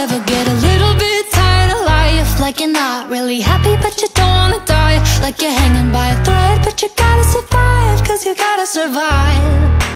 ever get a little bit tired of life? Like you're not really happy but you don't wanna die. Like you're hanging by a thread but you gotta survive, 'cause you gotta survive.